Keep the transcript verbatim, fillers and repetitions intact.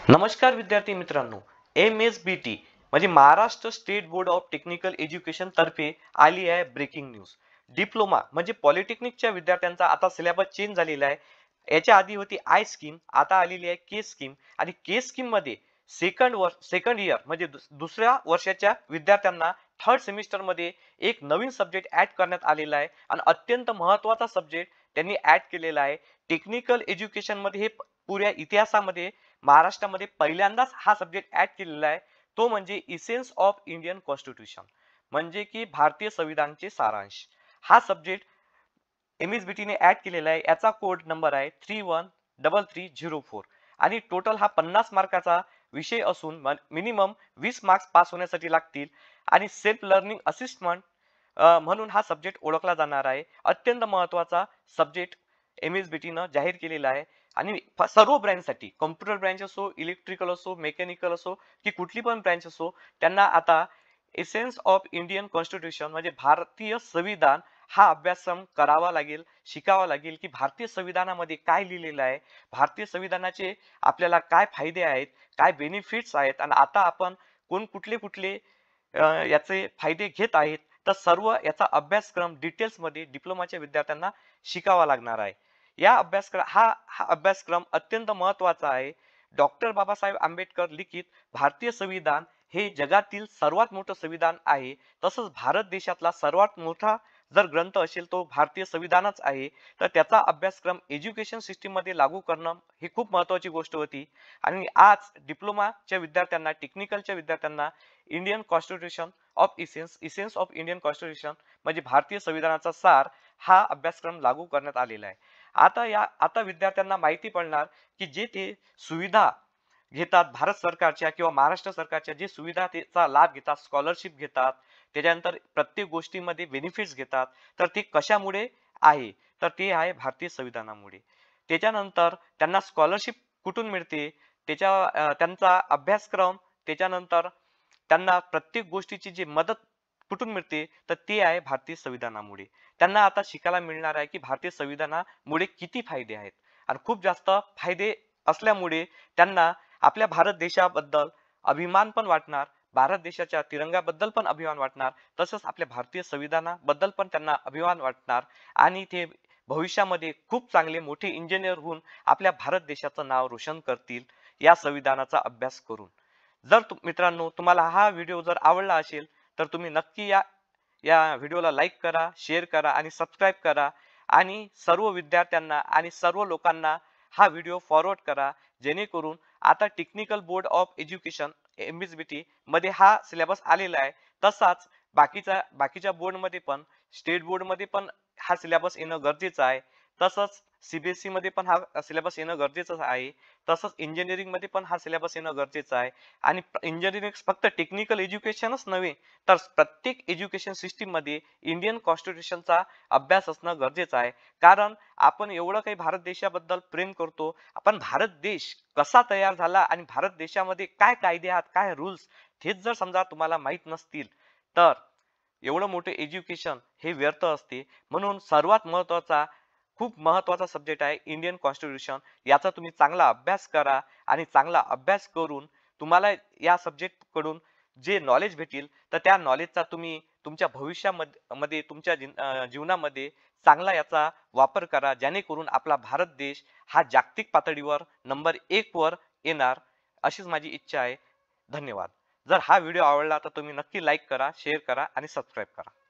नमस्कार विद्यार्थी मित्रांनो, एम एस बी टी म्हणजे Maharashtra state board of technical education तर्फे आली आहे ब्रेकिंग न्यूज. डिप्लोमा म्हणजे पॉलिटेक्निकच्या विद्यार्थ्यांचा आता सिलेबस चेंज झालेला आहे. याच्या आधी होती आय स्कीम, आता आलेली आहे के स्कीम. आणि के स्कीम मध्ये सेकंड वर्ष सेकंड इयर म्हणजे दुस- दुसऱ्या वर्षाच्या विद्यार्थ्यांना थर्ड सेमिस्टर मध्ये एक नवीन सब्जेक्ट ऍड करण्यात आलेला आहे आणि अत्यंत महत्त्वाचा सब्जेक्ट त्यांनी ऍड केलेला आहे. टेक्निकल एज्युकेशन मध्ये हे प- पुऱ्या इतिहासामध्ये महाराष्ट्रामध्ये पहिल्यांदाच हा सब्जेक्ट ऍड केलेला आहे. तो म्हणजे इसेन्स ऑफ इंडियन कॉन्स्टिट्यूशन, म्हणजे की भारतीय संविधानचे सारांश. हा सब्जेक्ट एमएसबीटीने ऍड केलेला आहे. याचा कोड नंबर आहे three one double three zero four आणि टोटल हा पन्नास मार्काचा विषय असून मिनिमम वीस मार्क्स पास होण्यासाठी लागतील. आणि सेल्फ लर्निंग असिस्टमेंट म्हणून हा सब्जेक्ट ओळखला जाणार आहे. अत्यंत महत्वाचा सब्जेक्ट एमएसबीटीनं जाहीर केलेला आहे. आणि फ- सर्व ब्रँचसाठी, कॉम्प्युटर ब्रँच असो, इलेक्ट्रिकल असो, मेकॅनिकल असो, की कुठली पण ब्रँच असो, त्यांना आता एसेन्स ऑफ इंडियन कॉन्स्टिट्यूशन म्हणजे भारतीय संविधान हा अभ्यासक्रम करावा लागेल, शिकावा लागेल. की भारतीय संविधानामध्ये काय लिहिलेलं आहे, भारतीय संविधानाचे आपल्याला काय फायदे आहेत, काय बेनिफिट्स आहेत, आणि आता आपण कोण कुठले कुठले अ, याचे फायदे घेत आहेत. तर सर्व याचा अभ्यासक्रम डिटेल्स मध्ये डिप्लोमाच्या विद्यार्थ्यांना शिकावा लागणार आहे. या अभ्यासक्रम हा हा अभ्यासक्रम अत्यंत महत्वाचा आहे. डॉक्टर बाबासाहेब आंबेडकर लिखित भारतीय संविधान हे जगातील सर्वात मोठं संविधान आहे. तसंच भारत देशातला सर्वात मोठा जर ग्रंथ असेल तो भारतीय संविधानच आहे. तर त्याचा अभ्यासक्रम एज्युकेशन सिस्टीम मध्ये लागू करणं ही खूप महत्वाची गोष्ट होती. आणि आज डिप्लोमाच्या विद्यार्थ्यांना, टेक्निकलच्या विद्यार्थ्यांना Indian constitution of essence essence of Indian constitution म्हणजे भारतीय संविधानाचा सार हा अभ्यासक्रम लागू करण्यात आलेला आहे. आता या आता विद्यार्थ्यांना माहिती पडणार की जे ते सुविधा घेतात भारत सरकारच्या किंवा महाराष्ट्र सरकारच्या, जे सुविधा त्याचा लाभ घेतात, स्कॉलरशिप घेतात, त्याच्यानंतर प्रत्येक गोष्टीमध्ये बेनिफिट्स घेतात, तर ते कशामुळे आहे, तर ते आहे भारतीय संविधानामुळे. त्याच्यानंतर त्यांना स्कॉलरशिप कुठून मिळते, त्याच्या अ, त्यांचा अभ्यासक्रम, त्याच्यानंतर त्यांना प्रत्येक गोष्टीची जी मदत कुठून मिळते, तर ते आहे भारतीय संविधानामुळे. त्यांना आता शिकायला मिळणार आहे की भारतीय संविधानामुळे किती फायदे आहेत. आणि खूप जास्त फायदे असल्यामुळे त्यांना आपल्या भारत देशाबद्दल अभिमान पण वाटणार, भारत देशाच्या तिरंगाबद्दल पण अभिमान वाटणार, तसंच आपल्या भारतीय संविधानाबद्दल पण त्यांना अभिमान वाटणार. आणि ते भविष्यामध्ये खूप चांगले मोठे इंजिनियर होऊन आपल्या भारत देशाचं नाव रोशन करतील या संविधानाचा अभ्यास करून. जर तु- मित्रांनो, तुम्हाला हा व्हिडिओ जर आवडला असेल तर तुम्ही नक्की या या व्हिडिओला लाईक करा, शेअर करा आणि सबस्क्राईब करा. आणि सर्व विद्यार्थ्यांना आणि सर्व लोकांना हा व्हिडिओ फॉरवर्ड करा, जेणेकरून आता technical board of education MSBT मध्ये हा सिलेबस आलेला आहे. तसाच बाकीच्या बाकीच्या बोर्ड मध्ये पण, स्टेट बोर्ड मध्ये पण हा सिलेबस येणं गरजेचं आहे. तसंच सीबीएसई मध्ये पण हा सिलेबस येणं गरजेचं आहे. तसंच इंजिनिअरिंग मध्ये पण हा सिलेबस येणं गरजेचं आहे. आणि इंजिनिअरिंग फक्त टेक्निकल एज्युकेशनच नव्हे, तर प्रत्येक एज्युकेशन सिस्टीम मध्ये इंडियन कॉन्स्टिट्यूशनचा अभ्यास असणं गरजेचं आहे. कारण आपण एवढं काही भारत देशाबद्दल प्रेम करतो, आपण भारत देश कसा तयार झाला आणि भारत देशामध्ये काय कायदे आहेत, काय रूल्स, हेच जर समजा तुम्हाला माहित नसतील, तर एवढं मोठं एज्युकेशन हे व्यर्थ असते. म्हणून सर्वात महत्वाचा, खूप महत्वाचा सब्जेक्ट आहे इंडियन कॉन्स्टिट्यूशन. याचा तुम्ही चांगला अभ्यास करा. आणि चांगला अभ्यास करून तुम्हाला या सब्जेक्ट कडून जे नॉलेज भेटेल, तर त्या नॉलेजचा तुम्ही तुमच्या भविष्यामध्ये मध्ये तुमच्या जीन- अं, जीवनामध्ये चांगला याचा वापर करा, जेणेकरून आपला भारत देश हा जागतिक पातळीवर नंबर एक वर येणार, अशीच माझी इच्छा आहे. धन्यवाद. जर हा व्हिडिओ आवडला तर तुम्ही नक्की लाईक करा, शेअर करा आणि सबस्क्राईब करा.